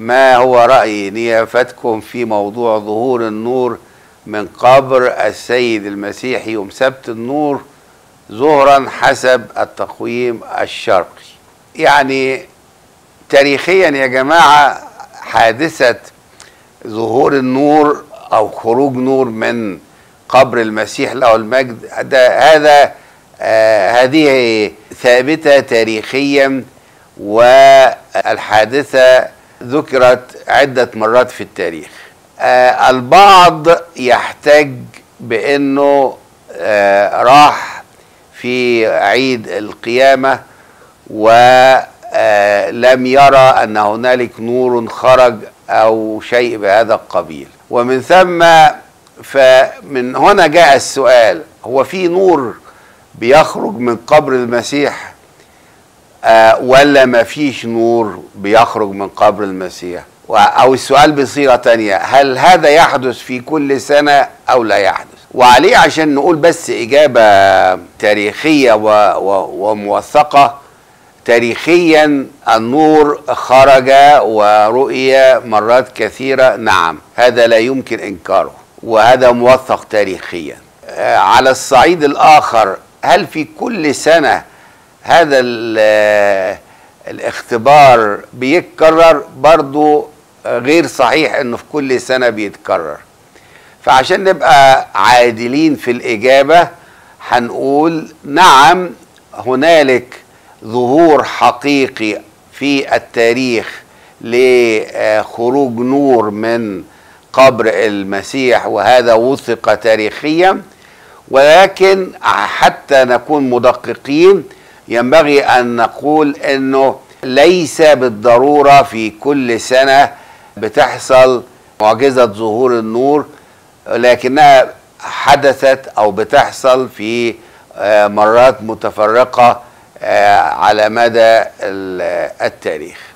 ما هو رأي نيافتكم في موضوع ظهور النور من قبر السيد المسيح يوم سبت النور ظهرا حسب التقويم الشرقي؟ يعني تاريخيا يا جماعة حادثة ظهور النور أو خروج نور من قبر المسيح له المجد هذه ثابتة تاريخيا، والحادثة ذكرت عدة مرات في التاريخ. البعض يحتج بأنه راح في عيد القيامة ولم يرى أن هنالك نور خرج أو شيء بهذا القبيل، ومن ثم فمن هنا جاء السؤال: هو في نور بيخرج من قبر المسيح ولا ما فيش نور بيخرج من قبر المسيح؟ أو السؤال بصيغة تانية: هل هذا يحدث في كل سنة أو لا يحدث؟ وعليه عشان نقول بس إجابة تاريخية وموثقة. تاريخيا النور خرج ورؤية مرات كثيرة، نعم، هذا لا يمكن إنكاره وهذا موثق تاريخيا. على الصعيد الآخر، هل في كل سنة هذا الاختبار بيتكرر؟ برضو غير صحيح انه في كل سنة بيتكرر. فعشان نبقى عادلين في الإجابة هنقول نعم، هنالك ظهور حقيقي في التاريخ لخروج نور من قبر المسيح، وهذا وثق تاريخيا، ولكن حتى نكون مدققين ينبغي أن نقول أنه ليس بالضرورة في كل سنة بتحصل معجزة ظهور النور، لكنها حدثت أو بتحصل في مرات متفرقة على مدى التاريخ.